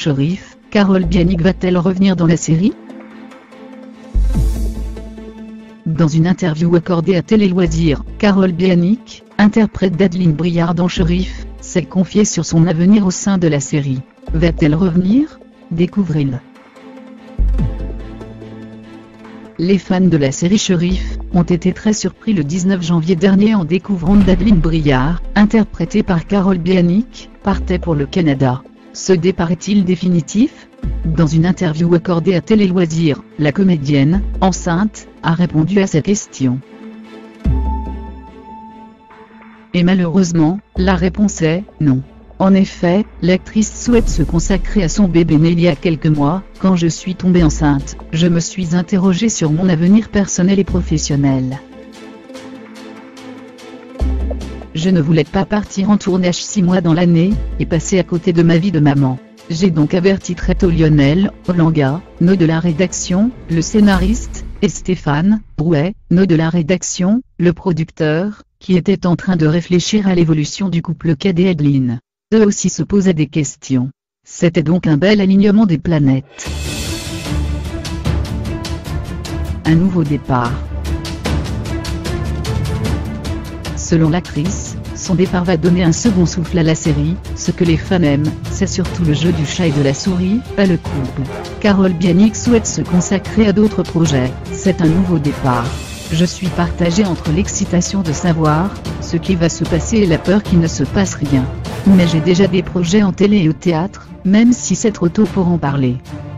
Sherif, Carole Bianic va-t-elle revenir dans la série? Dans une interview accordée à Télé Loisirs, Carole Bianic, interprète d'Adeline Briard dans Sherif, s'est confiée sur son avenir au sein de la série. Va-t-elle revenir? Découvrez-le. Les fans de la série Sherif ont été très surpris le 19 janvier dernier en découvrant d'Adeline Briard, interprétée par Carole Bianic, partait pour le Canada. Ce départ est-il définitif? Dans une interview accordée à Télé Loisirs, la comédienne, enceinte, a répondu à cette question. Et malheureusement, la réponse est non. En effet, l'actrice souhaite se consacrer à son bébé né il y a quelques mois. Quand je suis tombée enceinte, je me suis interrogée sur mon avenir personnel et professionnel. Je ne voulais pas partir en tournage 6 mois dans l'année, et passer à côté de ma vie de maman. J'ai donc averti très tôt Lionel Olanga, nœud de la rédaction, le scénariste, et Stéphane Brouet, nœud de la rédaction, le producteur, qui était en train de réfléchir à l'évolution du couple Cad et Adeline. Eux aussi se posaient des questions. C'était donc un bel alignement des planètes. Un nouveau départ. Selon l'actrice, son départ va donner un second souffle à la série. Ce que les fans aiment, c'est surtout le jeu du chat et de la souris, pas le couple. Carole Bianic souhaite se consacrer à d'autres projets. C'est un nouveau départ. Je suis partagée entre l'excitation de savoir ce qui va se passer et la peur qu'il ne se passe rien. Mais j'ai déjà des projets en télé et au théâtre, même si c'est trop tôt pour en parler.